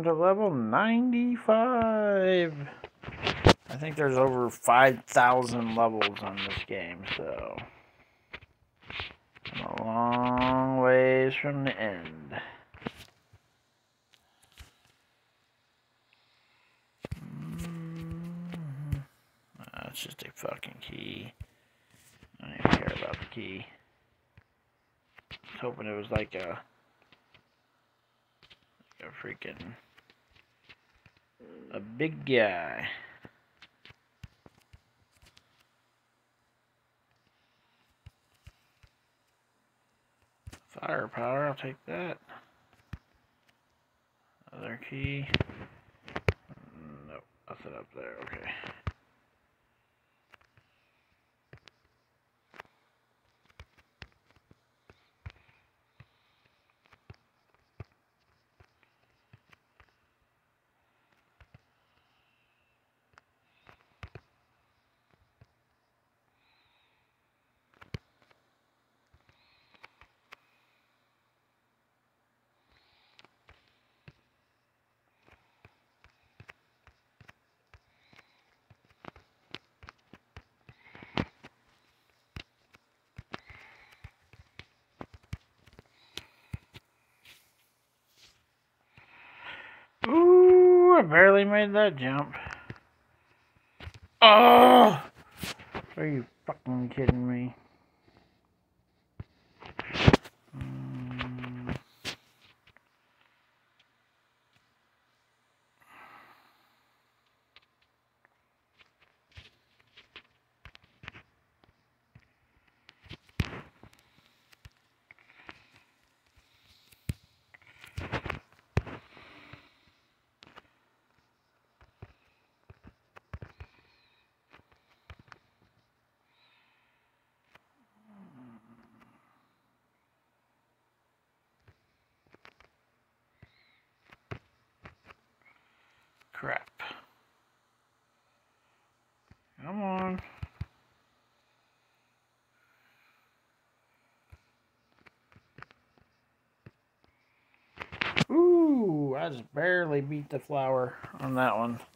down to level 95. I think there's over 5,000 levels on this game, so I'm a long ways from the end. That's just a fucking key. I don't even care about the key. I was hoping it was like a freaking big guy. Firepower, I'll take that. Other key. Nope, nothing up there, okay. Ooh, I barely made that jump. Oh! Are you fucking kidding me? Crap. Come on. Ooh, I just barely beat the flower on that one.